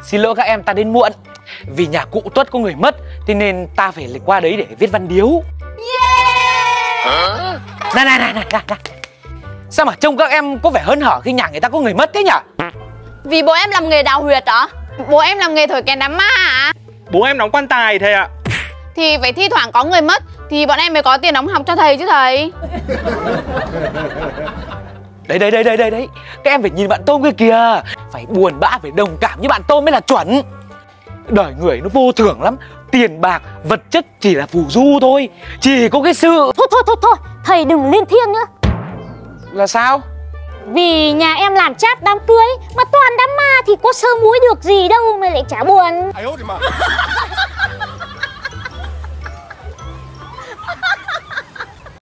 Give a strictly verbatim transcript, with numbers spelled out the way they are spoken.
Xin lỗi các em, ta đến muộn. Vì nhà cụ Tuất có người mất, thế nên ta phải qua đấy để viết văn điếu. Yeah. Này này này này này, này. Sao mà trông các em có vẻ hớn hở khi nhà người ta có người mất thế nhỉ? Vì bố em làm nghề đào huyệt hả? Bố em làm nghề thổi kèn đám ma hả? Bố em đóng quan tài thầy ạ. Thì phải thi thoảng có người mất thì bọn em mới có tiền đóng học cho thầy chứ thầy. Đấy đấy đấy đấy đấy đấy, các em phải nhìn bạn Tôm kia kìa. Phải buồn bã, phải đồng cảm như bạn Tôm mới là chuẩn. Đời người nó vô thường lắm. Tiền bạc, vật chất chỉ là phù du thôi. Chỉ có cái sự... Thôi thôi thôi thôi, thầy đừng lên thiên nữa. Là sao? Vì nhà em làm cháp đám cưới mà toàn đám ma thì có sơ muối được gì đâu mà lại chả buồn.